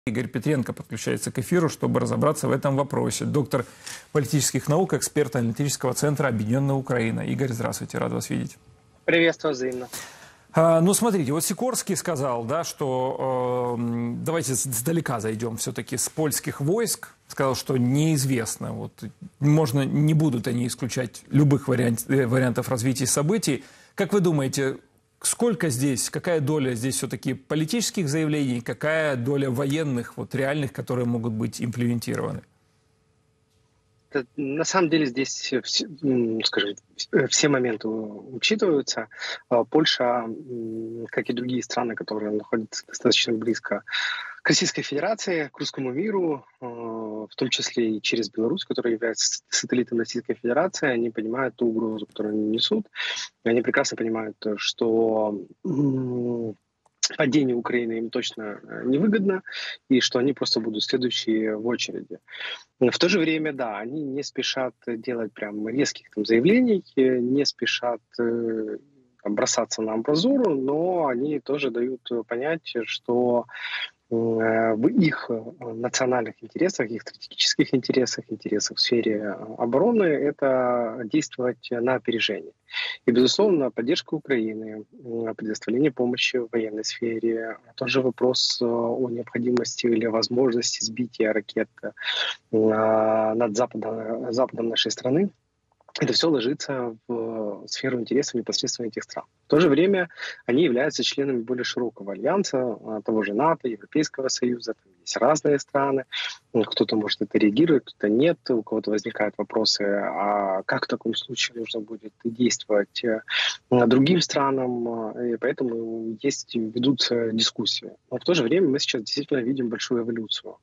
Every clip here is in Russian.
Игорь Петренко подключается к эфиру, чтобы разобраться в этом вопросе. Доктор политических наук, эксперт аналитического центра «Объединенная Украина». Игорь, здравствуйте, рад вас видеть. Приветствую взаимно. Ну, смотрите, вот Сикорский сказал, да, что давайте сдалека зайдем все-таки с польских войск. Сказал, что неизвестно, вот, не будут они исключать любых вариантов развития событий. Как вы думаете, сколько здесь, какая доля здесь все-таки политических заявлений, какая доля военных, вот, реальных, которые могут быть имплементированы? На самом деле здесь, скажем, все моменты учитываются. Польша, как и другие страны, которые находятся достаточно близко к Российской Федерации, к русскому миру, в том числе и через Беларусь, которая является сателлитом Российской Федерации, они понимают ту угрозу, которую они несут. И они прекрасно понимают, что падение Украины им точно невыгодно, и что они просто будут следующие в очереди. В то же время, да, они не спешат делать прям резких заявлений, не спешат бросаться на амбразуру, но они тоже дают понять, что в их национальных интересах, их стратегических интересах, интересах в сфере обороны это действовать на опережение. И, безусловно, поддержка Украины, предоставление помощи в военной сфере, тоже вопрос о необходимости или возможности сбития ракет над западом нашей страны. Это все ложится в сферу интересов непосредственно этих стран. В то же время они являются членами более широкого альянса, того же НАТО, Европейского Союза. Там есть разные страны. Кто-то может это реагировать, кто-то нет. У кого-то возникают вопросы, а как в таком случае нужно будет действовать другим странам. И поэтому ведутся дискуссии. Но в то же время мы сейчас действительно видим большую эволюцию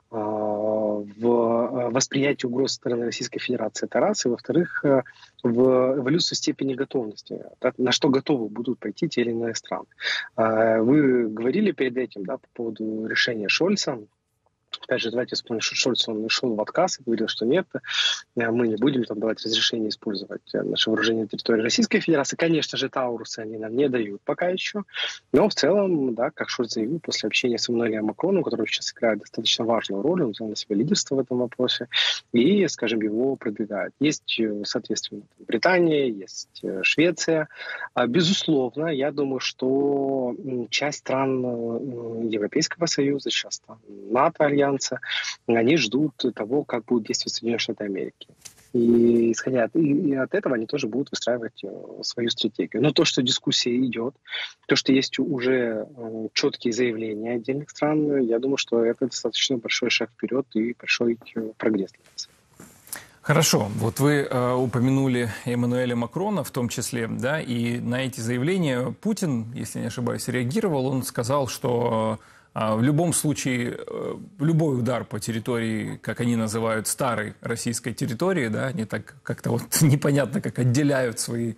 в восприятии угроз со стороны Российской Федерации. Это раз. И, во-вторых, в эволюцию степени готовности, на что готовы будут пойти те или иные страны. Вы говорили перед этим, да, по поводу решения Шольца. Опять же, давайте вспомним, что Шольц, он шел в отказ и говорил, что нет, мы не будем давать разрешение использовать наше вооружение на территории Российской Федерации. Конечно же, Таурусы они нам не дают пока еще, но в целом, да, как Шольц заявил после общения с Эммануэлем Макроном, который сейчас играет достаточно важную роль, он взял на себя лидерство в этом вопросе и, скажем, его продвигает. Есть, соответственно, Британия, есть Швеция. Безусловно, я думаю, что часть стран Европейского Союза, часть стран НАТО, Альянса, они ждут того, как будут действовать Соединенные Штаты Америки. И исходя от этого они тоже будут выстраивать свою стратегию. Но то, что дискуссия идет, то, что есть уже четкие заявления отдельных стран, я думаю, что это достаточно большой шаг вперед и большой прогресс для нас. Хорошо. Вот вы упомянули Эммануэля Макрона в том числе, да, и на эти заявления Путин, если не ошибаюсь, реагировал. Он сказал, что в любом случае, любой удар по территории, как они называют, старой российской территории, да, они так как-то вот непонятно, как отделяют свои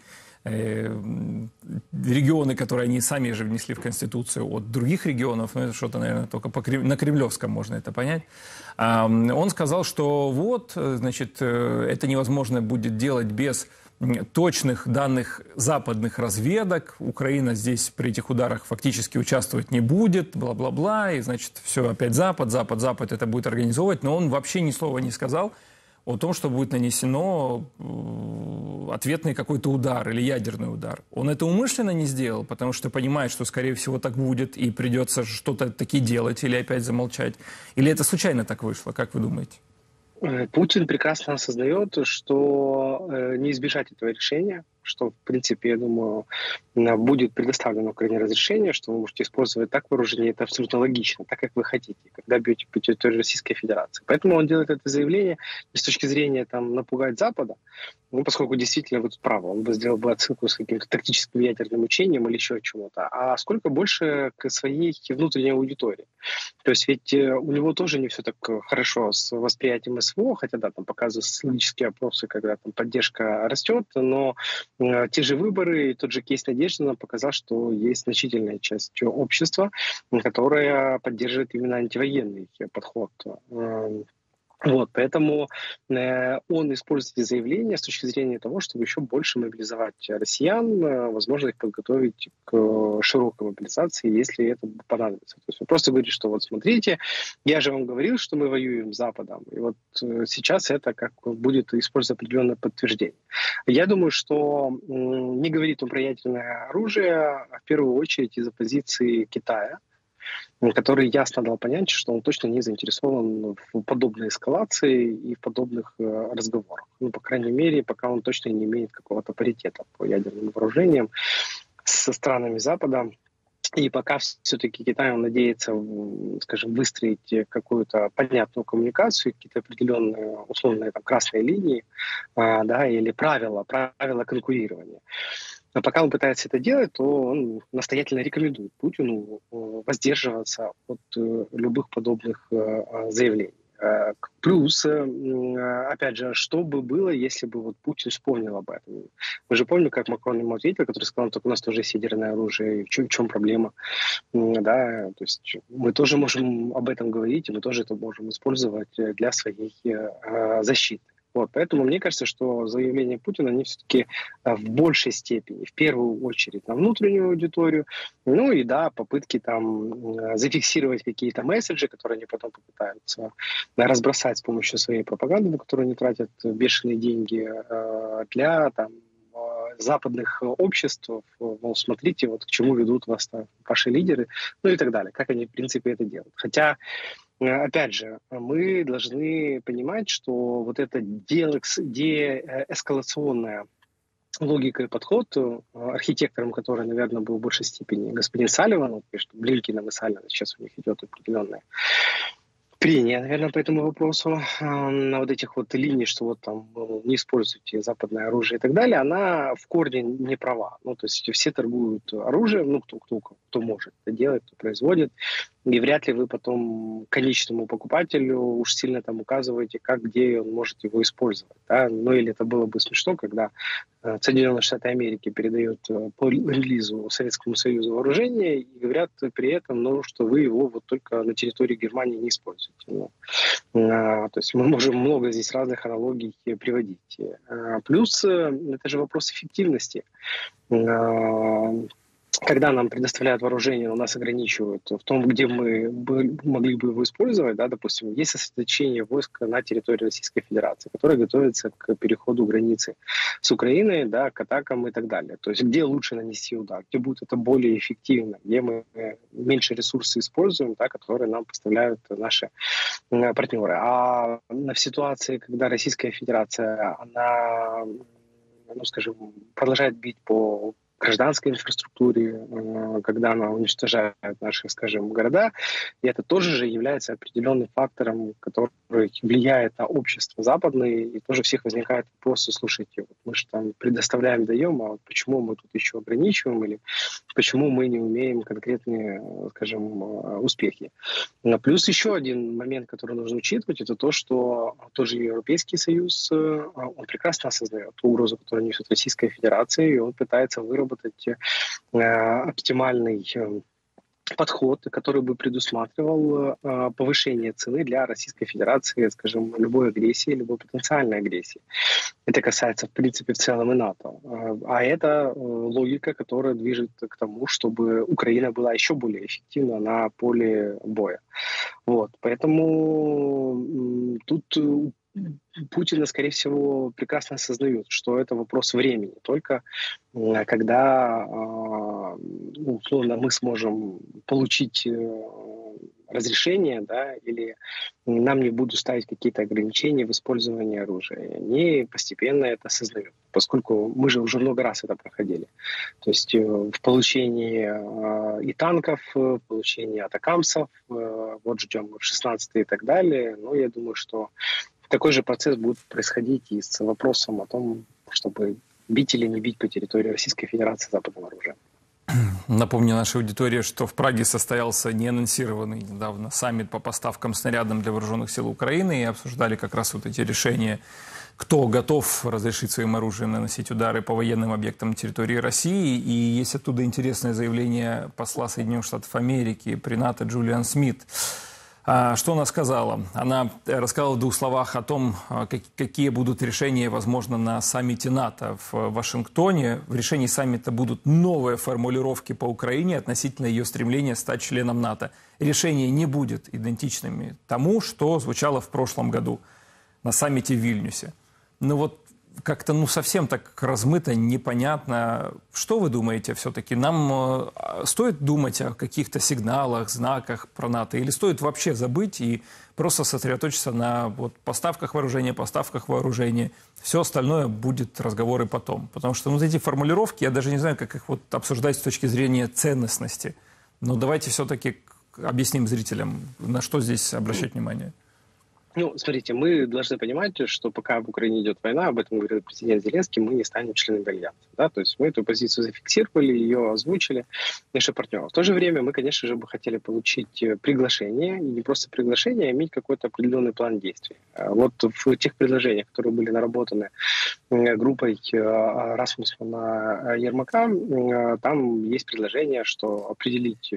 регионы, которые они сами же внесли в Конституцию, от других регионов, ну, это что-то, наверное, только на Кремлевском можно это понять. Он сказал, что вот, значит, это невозможно будет делать без точных данных западных разведок. Украина здесь при этих ударах фактически участвовать не будет, бла-бла-бла, и, значит, все опять Запад это будет организовывать. Но он вообще ни слова не сказал о том, что будет нанесено ответный какой-то удар или ядерный удар. Он это умышленно не сделал, потому что понимает, что, скорее всего, так будет, и придется что-то таки делать или опять замолчать. Или это случайно так вышло, как вы думаете? Путин прекрасно осознает, что не избежать этого решения, что, в принципе, я думаю, будет предоставлено Украине разрешение, что вы можете использовать так вооружение, это абсолютно логично, так, как вы хотите, когда бьете по территории Российской Федерации. Поэтому он делает это заявление не с точки зрения напугать Запада, поскольку действительно вы тут правы, он бы сделал отсылку с каким-то тактическим ядерным учением или еще чему-то, а сколько больше к своей внутренней аудитории. То есть ведь у него тоже не все так хорошо с восприятием СВО, хотя да, там показывают социологические опросы, когда поддержка растет, но те же выборы и тот же кейс Надеждина показал, что есть значительная часть общества, которая поддерживает именно антивоенный подход Вот, поэтому он использует эти заявления с точки зрения того, чтобы еще больше мобилизовать россиян, возможно, их подготовить к широкой мобилизации, если это понадобится. То есть он просто говорит, что вот смотрите, я же вам говорил, что мы воюем с Западом, и вот сейчас это как будет использовать определенное подтверждение. Я думаю, что не говорит он про ядерное оружие, а в первую очередь из-за позиции Китая, который ясно дал понять, что он точно не заинтересован в подобной эскалации и в подобных разговорах. Ну, по крайней мере, пока он точно не имеет какого-то паритета по ядерным вооружениям со странами Запада. И пока все-таки Китай надеется, скажем, выстроить какую-то понятную коммуникацию, какие-то определенные условные там, красные линии, да, или правила конкурирования. Но пока он пытается это делать, то он настоятельно рекомендует Путину воздерживаться от любых подобных заявлений. Плюс, опять же, что бы было, если бы вот Путин вспомнил об этом? Мы же помним, как Макрон ему ответил, который сказал, только у нас тоже есть ядерное оружие, в чем проблема? Да, то есть мы тоже можем об этом говорить, и мы тоже это можем использовать для своей защиты. Вот, поэтому мне кажется, что заявления Путина, они все-таки в большей степени, в первую очередь, на внутреннюю аудиторию, ну и да, попытки там зафиксировать какие-то месседжи, которые они потом попытаются разбросать с помощью своей пропаганды, на которую они тратят бешеные деньги для там, западных обществ, мол, смотрите, вот к чему ведут вас ваши лидеры, ну и так далее, как они, в принципе, это делают. Хотя опять же, мы должны понимать, что вот эта деэскалационная логика и подход, архитектором которой, наверное, был в большей степени господин Салливан, что Блинкеном и Салливаном сейчас у них идет определенная прения, наверное, по этому вопросу, на вот этих вот линий, что вот там не используйте западное оружие и так далее, она в корне не права. Ну, то есть все торгуют оружием, ну, кто может это делать, кто производит, и вряд ли вы потом конечному покупателю уж сильно там указываете, как, где он может его использовать. Да? Ну, или это было бы смешно, когда Соединенные Штаты Америки передают по релизу Советскому Союзу вооружение и говорят при этом, ну, что вы его вот только на территории Германии не используете. Ну, то есть мы можем много здесь разных аналогий приводить. Плюс это же вопрос эффективности. Когда нам предоставляют вооружение, у нас ограничивают в том, где мы могли бы его использовать, да, допустим, есть сосредоточение войск на территории Российской Федерации, которое готовится к переходу границы с Украиной, да, к атакам и так далее. То есть где лучше нанести удар, где будет это более эффективно, где мы меньше ресурсы используем, да, которые нам поставляют наши партнеры. А в ситуации, когда Российская Федерация, она, ну, скажем, продолжает бить по гражданской инфраструктуре, когда она уничтожает наши, скажем, города. И это тоже же является определенным фактором, который влияет на общество западное. И тоже у всех возникает вопрос: слушайте, вот мы же там предоставляем, даем, а вот почему мы тут еще ограничиваем, или почему мы не умеем конкретные, скажем, успехи. Плюс еще один момент, который нужно учитывать, это то, что тоже Европейский Союз, он прекрасно осознает ту угрозу, которую несет Российская Федерация, и он пытается выработать оптимальный подход, который бы предусматривал повышение цены для Российской Федерации, скажем, любой агрессии, любой потенциальной агрессии. Это касается, в принципе, в целом и НАТО. А это логика, которая движет к тому, чтобы Украина была еще более эффективна на поле боя. Вот. Поэтому тут Путин, скорее всего, прекрасно осознает, что это вопрос времени. Только когда, условно, мы сможем получить разрешение, да, или нам не будут ставить какие-то ограничения в использовании оружия. И они постепенно это осознают, поскольку мы же уже много раз это проходили. То есть в получении и танков, в получении атакамсов, вот ждем F-16 и так далее. Но я думаю, что такой же процесс будет происходить и с вопросом о том, чтобы бить или не бить по территории Российской Федерации западным оружием. Напомню нашей аудитории, что в Праге состоялся неанонсированный недавно саммит по поставкам снарядам для вооруженных сил Украины, и обсуждали как раз вот эти решения, кто готов разрешить своим оружием наносить удары по военным объектам на территории России. И есть оттуда интересное заявление посла Соединенных Штатов Америки при НАТО Джулиан Смит. Что она сказала? Она рассказала в 2 словах о том, какие будут решения, возможно, на саммите НАТО в Вашингтоне. В решении саммита будут новые формулировки по Украине относительно ее стремления стать членом НАТО. Решение не будет идентичным тому, что звучало в прошлом году на саммите в Вильнюсе. Ну вот как-то совсем так размыто, непонятно. Что вы думаете все-таки? Нам стоит думать о каких-то сигналах, знаках про НАТО? Или стоит вообще забыть и просто сосредоточиться на поставках вооружения? Все остальное будет разговоры потом. Потому что эти формулировки, я даже не знаю, как их обсуждать с точки зрения ценностности. Но давайте все-таки объясним зрителям, на что здесь обращать внимание. Смотрите, мы должны понимать, что пока в Украине идет война, об этом говорил президент Зеленский, мы не станем членами Альянса. Да? То есть мы эту позицию зафиксировали, ее озвучили наши партнеры. В то же время мы, конечно же, бы хотели получить приглашение, и не просто приглашение, а иметь какой-то определенный план действий. Вот в тех предложениях, которые были наработаны группой Расмуссена Ермака, там есть предложение, что определить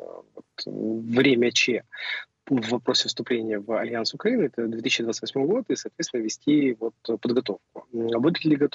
время Ч в вопросе вступления в Альянс Украины, это 2028 год, и, соответственно, вести подготовку. Будет ли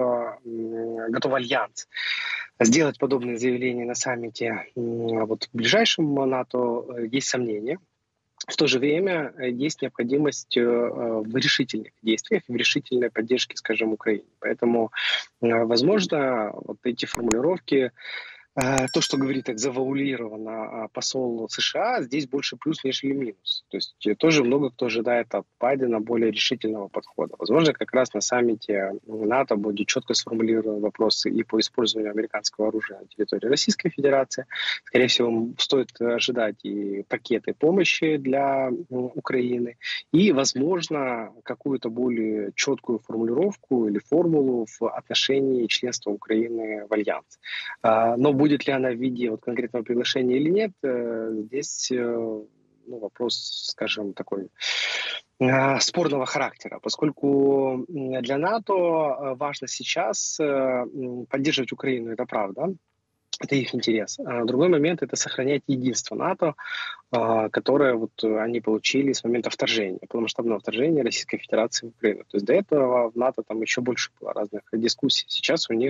готов Альянс сделать подобные заявления на саммите в ближайшем НАТО, есть сомнения. В то же время есть необходимость в решительных действиях, в решительной поддержке, скажем, Украине. Поэтому, возможно, эти формулировки, то, что говорит так завуалированно посол США, здесь больше плюс, нежели минус. То есть тоже много кто ожидает от Байдена более решительного подхода. Возможно, как раз на саммите НАТО будет четко сформулированы вопросы и по использованию американского оружия на территории Российской Федерации. Скорее всего, стоит ожидать и пакеты помощи для Украины, и, возможно, какую-то более четкую формулировку или формулу в отношении членства Украины в Альянс. Но будет ли она в виде конкретного приглашения или нет, здесь вопрос, скажем, такой спорного характера, поскольку для НАТО важно сейчас поддерживать Украину, это правда, это их интерес. А другой момент — это сохранять единство НАТО, которое они получили с момента вторжения, полномасштабного вторжения Российской Федерации в Украину. То есть до этого в НАТО там еще больше было разных дискуссий. Сейчас у них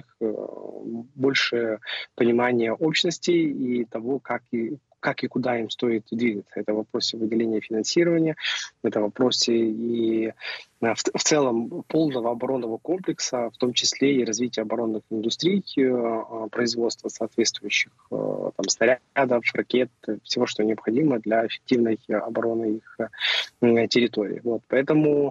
больше понимания общности и того, как и куда им стоит двигаться. Это в вопросе выделения финансирования, это в вопросе и в целом полного оборонного комплекса, в том числе и развития оборонных индустрий, производства соответствующих снарядов, ракет, всего, что необходимо для эффективной обороны их территории. Поэтому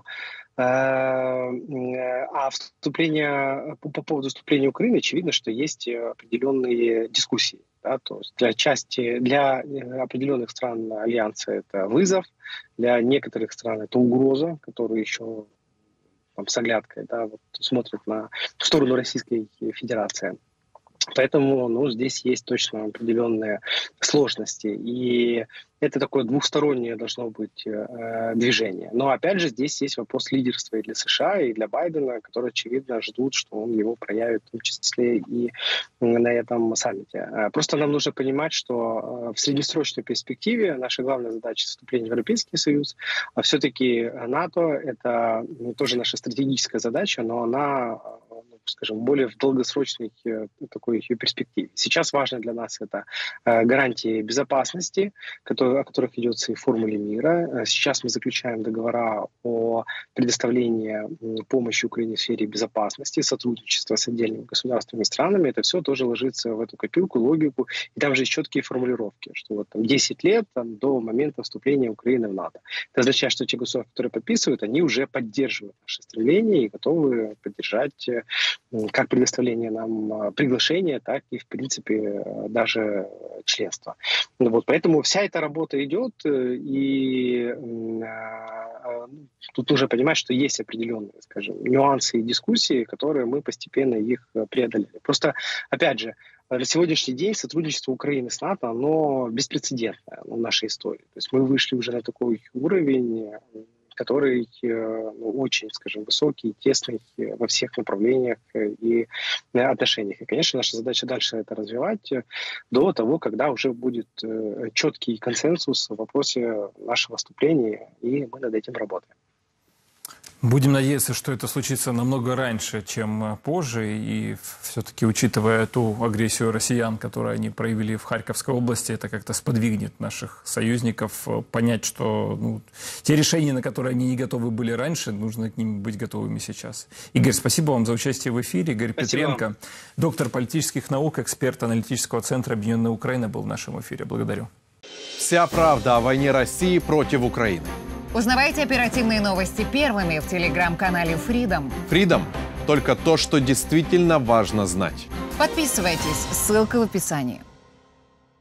по поводу вступления Украины, очевидно, что есть определенные дискуссии. Да, то есть для определенных стран Альянса это вызов, для некоторых стран это угроза, которые еще с оглядкой смотрят в сторону Российской Федерации. Поэтому здесь есть точно определенные сложности. И это такое двухстороннее должно быть движение. Но опять же здесь есть вопрос лидерства и для США, и для Байдена, которые, очевидно, ждут, что он его проявит в том числе и на этом саммите. Просто нам нужно понимать, что в среднесрочной перспективе наша главная задача — вступление в Европейский Союз, а все-таки НАТО — это тоже наша стратегическая задача, но она, скажем, более в долгосрочной такой перспективе. Сейчас важно для нас это гарантии безопасности, о которых идется и в формуле мира. Сейчас мы заключаем договора о предоставлении помощи Украине в сфере безопасности, сотрудничества с отдельными государствами и странами. Это все тоже ложится в эту копилку, логику. И там же есть четкие формулировки, что 10 лет до момента вступления Украины в НАТО. Это означает, что те государства, которые подписывают, они уже поддерживают наши стремления и готовы поддержать как предоставление нам приглашения, так и, в принципе, даже членства. Поэтому вся эта работа идет, и тут нужно понимать, что есть определенные, скажем, нюансы и дискуссии, которые мы постепенно их преодолели. Просто, опять же, на сегодняшний день сотрудничество Украины с НАТО, оно беспрецедентное в нашей истории. То есть мы вышли уже на такой уровень, который очень, скажем, высокий, тесный во всех направлениях и отношениях. И, конечно, наша задача дальше это развивать до того, когда уже будет четкий консенсус в вопросе нашего вступления, и мы над этим работаем. Будем надеяться, что это случится намного раньше, чем позже. И все-таки, учитывая ту агрессию россиян, которую они проявили в Харьковской области, это как-то сподвигнет наших союзников понять, что те решения, на которые они не готовы были раньше, нужно к ним быть готовыми сейчас. Игорь, спасибо вам за участие в эфире. Игорь Петренко, доктор политических наук, эксперт аналитического центра «Объединенная Украина», был в нашем эфире. Благодарю. Вся правда о войне России против Украины. Узнавайте оперативные новости первыми в телеграм-канале Freedom. Freedom – только то, что действительно важно знать. Подписывайтесь, ссылка в описании.